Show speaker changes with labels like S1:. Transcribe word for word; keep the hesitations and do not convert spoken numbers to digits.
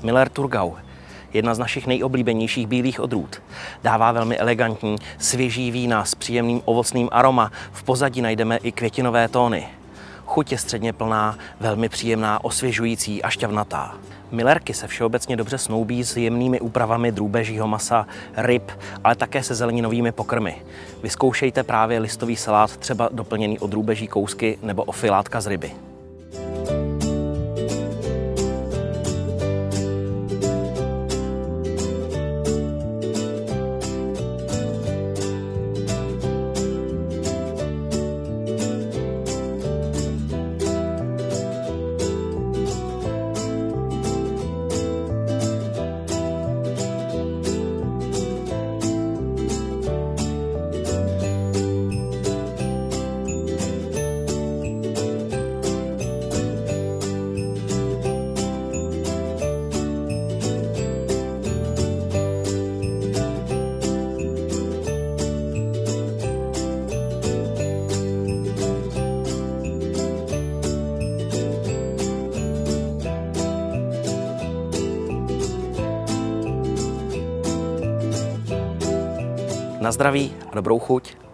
S1: Miller Thurgau, jedna z našich nejoblíbenějších bílých odrůd. Dává velmi elegantní, svěží vína s příjemným ovocným aroma. V pozadí najdeme i květinové tóny. Chuť je středně plná, velmi příjemná, osvěžující a šťavnatá. Millerky se všeobecně dobře snoubí s jemnými úpravami drůbežího masa, ryb, ale také se zeleninovými pokrmy. Vyzkoušejte právě listový salát, třeba doplněný o drůbeží kousky nebo o filátka z ryby. Na zdraví a dobrou chuť.